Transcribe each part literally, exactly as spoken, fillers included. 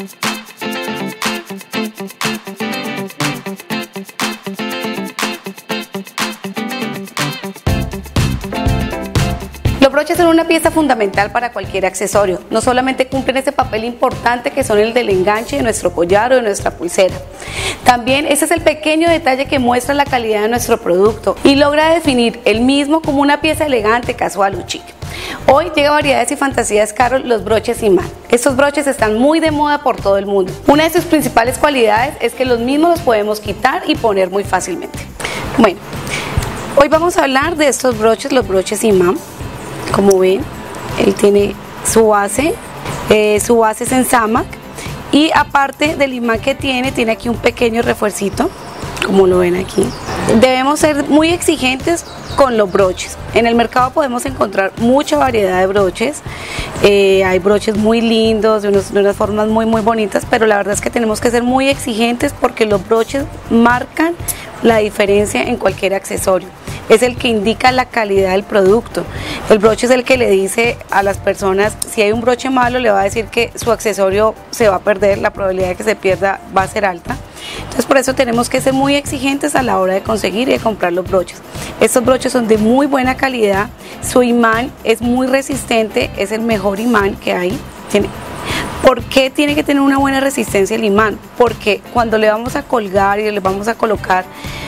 Los broches son una pieza fundamental para cualquier accesorio. No solamente cumplen ese papel importante que son el del enganche de nuestro collar o de nuestra pulsera. También ese es el pequeño detalle que muestra la calidad de nuestro producto y logra definir el mismo como una pieza elegante, casual o chic. Hoy llega Variedades y Fantasías Carol los broches imán. Estos broches están muy de moda por todo el mundo. Una de sus principales cualidades es que los mismos los podemos quitar y poner muy fácilmente. Bueno, hoy vamos a hablar de estos broches, los broches imán. Como ven, él tiene su base, eh, su base es en Zamac y aparte del imán que tiene, tiene aquí un pequeño refuercito, como lo ven aquí. Debemos ser muy exigentes con los broches. En el mercado podemos encontrar mucha variedad de broches, eh, hay broches muy lindos, de, unos, de unas formas muy muy bonitas, pero la verdad es que tenemos que ser muy exigentes porque los broches marcan la diferencia en cualquier accesorio. Es el que indica la calidad del producto. El broche es el que le dice a las personas, si hay un broche malo, le va a decir que su accesorio se va a perder, la probabilidad de que se pierda va a ser alta. Entonces por eso tenemos que ser muy exigentes a la hora de conseguir y de comprar los broches. Estos broches son de muy buena calidad, su imán es muy resistente, es el mejor imán que hay. Tiene, ¿Por qué tiene que tener una buena resistencia el imán? Porque cuando le vamos a colgar y le vamos a colocar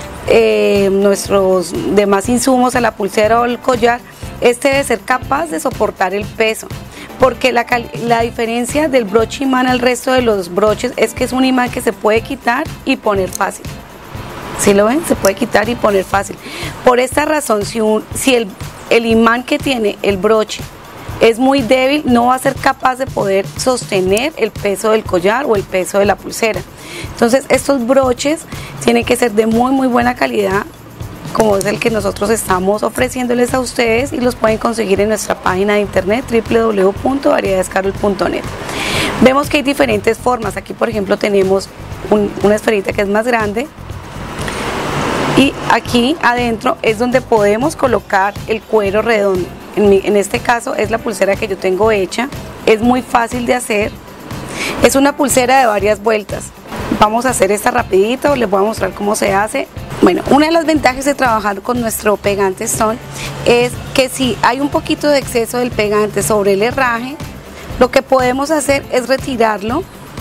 Eh, nuestros demás insumos a la pulsera o el collar, este debe ser capaz de soportar el peso, porque la, la diferencia del broche imán al resto de los broches es que es un imán que se puede quitar y poner fácil. ¿Sí lo ven? Se puede quitar y poner fácil. Por esta razón, si, un, si el, el imán que tiene el broche es muy débil, no va a ser capaz de poder sostener el peso del collar o el peso de la pulsera. Entonces estos broches tienen que ser de muy muy buena calidad, como es el que nosotros estamos ofreciéndoles a ustedes, y los pueden conseguir en nuestra página de internet w w w punto variedades carol punto net. Vemos que hay diferentes formas. Aquí por ejemplo tenemos un, una esferita que es más grande, y aquí adentro es donde podemos colocar el cuero redondo. En, mi, en este caso es la pulsera que yo tengo hecha, es muy fácil de hacer, es una pulsera de varias vueltas. Vamos a hacer esta rapidito, les voy a mostrar cómo se hace. Bueno, una de las ventajas de trabajar con nuestro pegante Stone es que si hay un poquito de exceso del pegante sobre el herraje, lo que podemos hacer es retirarlo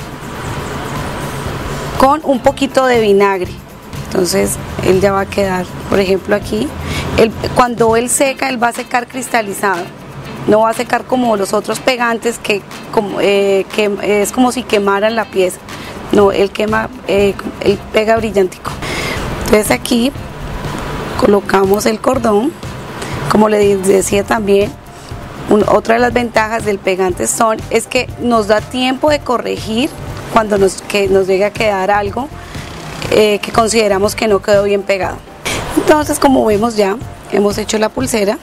con un poquito de vinagre. Entonces él ya va a quedar, por ejemplo aquí, él, cuando él seca, él va a secar cristalizado, no va a secar como los otros pegantes que, como, eh, que es como si quemaran la pieza. No, él quema, eh, él pega brillantico. Entonces aquí colocamos el cordón. Como les decía también, un, otra de las ventajas del pegante Stone es que nos da tiempo de corregir cuando nos, que nos llegue a quedar algo eh, que consideramos que no quedó bien pegado. Entonces, como vemos, ya hemos hecho la pulsera.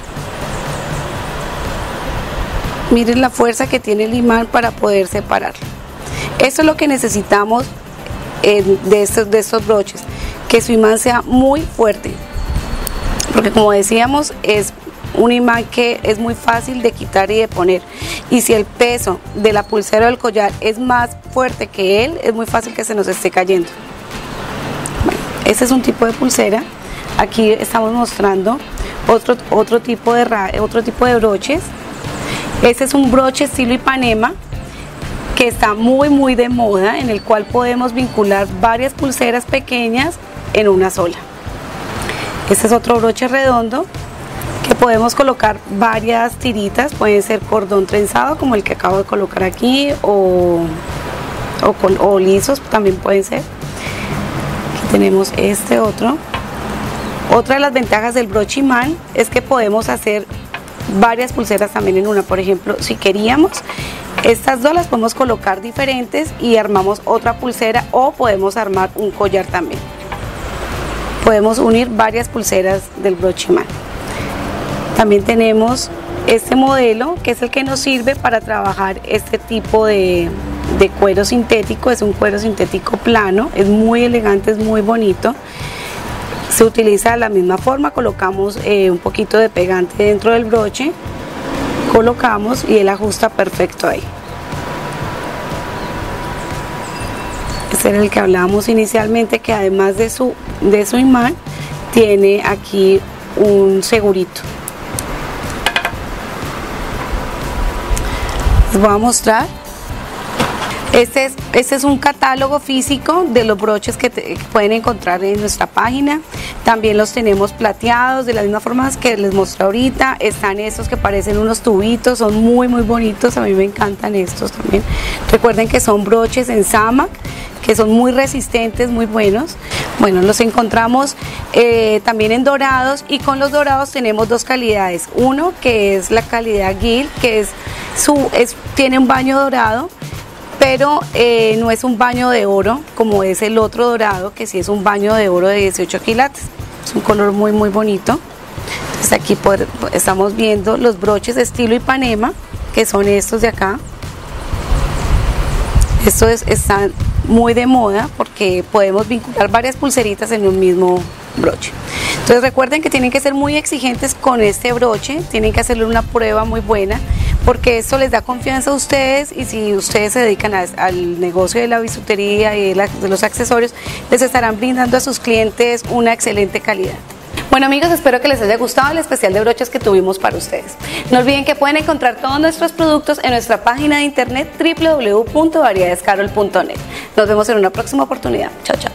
Miren la fuerza que tiene el imán para poder separarlo. Esto es lo que necesitamos eh, de, estos, de estos broches, que su imán sea muy fuerte, porque como decíamos es un imán que es muy fácil de quitar y de poner, y si el peso de la pulsera o del collar es más fuerte que él, es muy fácil que se nos esté cayendo. Bueno, este es un tipo de pulsera. Aquí estamos mostrando otro, otro, tipo de, otro tipo de broches. Este es un broche estilo Ipanema, que está muy muy de moda, en el cual podemos vincular varias pulseras pequeñas en una sola. Este es otro broche redondo que podemos colocar varias tiritas, pueden ser cordón trenzado como el que acabo de colocar aquí, o, o, con, o lisos también pueden ser. Aquí tenemos este otro. Otra de las ventajas del broche imán es que podemos hacer varias pulseras también en una. Por ejemplo, si queríamos, estas dos las podemos colocar diferentes y armamos otra pulsera, o podemos armar un collar también. Podemos unir varias pulseras del broche imán. También tenemos este modelo, que es el que nos sirve para trabajar este tipo de, de cuero sintético. Es un cuero sintético plano, es muy elegante, es muy bonito. Se utiliza de la misma forma, colocamos eh, un poquito de pegante dentro del broche, colocamos y él ajusta perfecto ahí. Este era el que hablábamos inicialmente, que además de su, de su imán, tiene aquí un segurito. Les voy a mostrar. Este es, este es un catálogo físico de los broches que, te, que pueden encontrar en nuestra página. También los tenemos plateados de las mismas formas que les mostré ahorita. Están estos que parecen unos tubitos, son muy muy bonitos, a mí me encantan estos también. Recuerden que son broches en Samac, que son muy resistentes, muy buenos. Bueno, los encontramos eh, también en dorados, y con los dorados tenemos dos calidades. Uno que es la calidad Gil, que es su, es, tiene un baño dorado, pero eh, no es un baño de oro como es el otro dorado, que sí es un baño de oro de dieciocho quilates. Es un color muy muy bonito. Entonces aquí por, estamos viendo los broches de estilo Ipanema, que son estos de acá. Estos es, están muy de moda porque podemos vincular varias pulseritas en un mismo broche. Entonces recuerden que tienen que ser muy exigentes con este broche, tienen que hacerle una prueba muy buena, porque esto les da confianza a ustedes, y si ustedes se dedican a, al negocio de la bisutería y de, la, de los accesorios, les estarán brindando a sus clientes una excelente calidad. Bueno amigos, espero que les haya gustado el especial de broches que tuvimos para ustedes. No olviden que pueden encontrar todos nuestros productos en nuestra página de internet w w w punto variedades carol punto net. Nos vemos en una próxima oportunidad. Chao, chao.